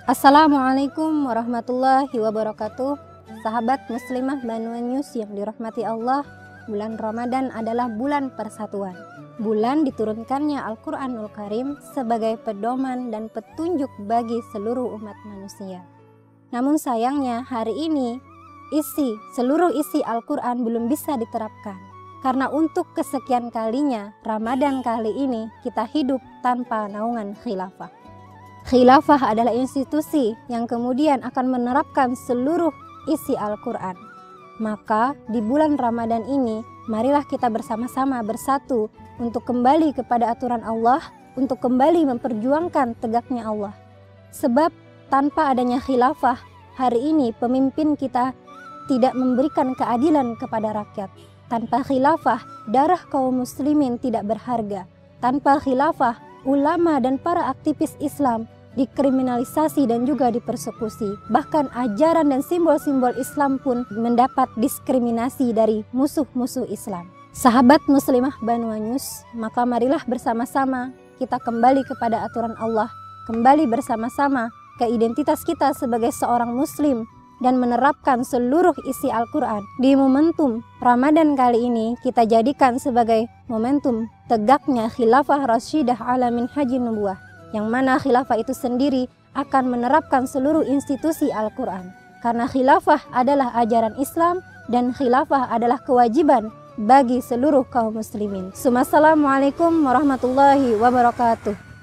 Assalamualaikum warahmatullahi wabarakatuh. Sahabat muslimah Banua News yang dirahmati Allah, bulan Ramadan adalah bulan persatuan. Bulan diturunkannya Al-Quranul Karim sebagai pedoman dan petunjuk bagi seluruh umat manusia. Namun sayangnya hari ini seluruh isi Al-Quran belum bisa diterapkan. Karena untuk kesekian kalinya Ramadan kali ini kita hidup tanpa naungan khilafah. Khilafah adalah institusi yang kemudian akan menerapkan seluruh isi Al-Quran. Maka di bulan Ramadan ini, marilah kita bersama-sama bersatu untuk kembali kepada aturan Allah, untuk kembali memperjuangkan tegaknya Allah. Sebab tanpa adanya khilafah, hari ini pemimpin kita tidak memberikan keadilan kepada rakyat. Tanpa khilafah, darah kaum muslimin tidak berharga. Tanpa khilafah, ulama dan para aktivis Islam dikriminalisasi dan juga dipersekusi. Bahkan ajaran dan simbol-simbol Islam pun mendapat diskriminasi dari musuh-musuh Islam. Sahabat muslimah Banua News, maka marilah bersama-sama kita kembali kepada aturan Allah, kembali bersama-sama ke identitas kita sebagai seorang muslim dan menerapkan seluruh isi Al-Quran. Di momentum Ramadan kali ini kita jadikan sebagai momentum tegaknya Khilafah Rasyidah ala minhajin nubuwah, yang mana khilafah itu sendiri akan menerapkan seluruh institusi Al-Quran. Karena khilafah adalah ajaran Islam dan khilafah adalah kewajiban bagi seluruh kaum muslimin. Assalamualaikum warahmatullahi wabarakatuh.